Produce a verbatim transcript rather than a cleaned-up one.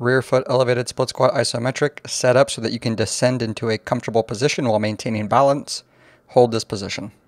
Rear foot elevated split squat isometric, set up so that you can descend into a comfortable position while maintaining balance. Hold this position.